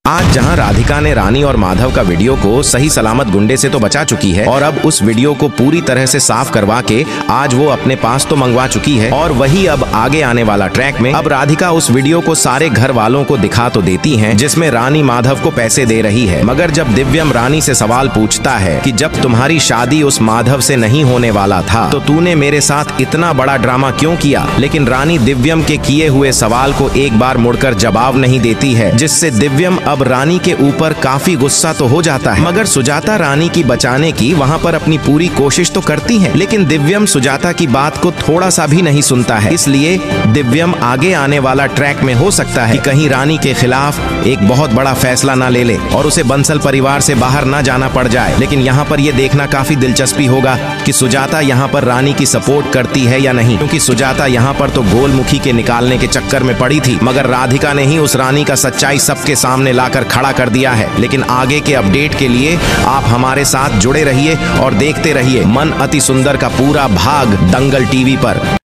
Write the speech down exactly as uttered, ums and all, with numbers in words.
आज जहां राधिका ने रानी और माधव का वीडियो को सही सलामत गुंडे से तो बचा चुकी है और अब उस वीडियो को पूरी तरह से साफ करवा के आज वो अपने पास तो मंगवा चुकी है, और वही अब आगे आने वाला ट्रैक में अब राधिका उस वीडियो को सारे घर वालों को दिखा तो देती है जिसमें रानी माधव को पैसे दे रही है। मगर जब दिव्यम रानी से सवाल पूछता है कि जब तुम्हारी शादी उस माधव से नहीं होने वाला था तो तूने मेरे साथ इतना बड़ा ड्रामा क्यों किया, लेकिन रानी दिव्यम के किए हुए सवाल को एक बार मुड़कर जवाब नहीं देती है, जिससे दिव्यम अब रानी के ऊपर काफी गुस्सा तो हो जाता है। मगर सुजाता रानी की बचाने की वहाँ पर अपनी पूरी कोशिश तो करती है, लेकिन दिव्यम सुजाता की बात को थोड़ा सा भी नहीं सुनता है। इसलिए दिव्यम आगे आने वाला ट्रैक में हो सकता है कि कहीं रानी के खिलाफ एक बहुत बड़ा फैसला ना ले ले और उसे बंसल परिवार से बाहर ना जाना पड़ जाए। लेकिन यहाँ पर यह देखना काफी दिलचस्पी होगा कि सुजाता यहाँ पर रानी की सपोर्ट करती है या नहीं, क्योंकि सुजाता यहाँ पर तो गोलमुखी के निकालने के चक्कर में पड़ी थी, मगर राधिका ने ही उस रानी का सच्चाई सबके सामने लाकर खड़ा कर दिया है। लेकिन आगे के अपडेट के लिए आप हमारे साथ जुड़े रहिए और देखते रहिए मन अति सुंदर का पूरा भाग दंगल टीवी पर।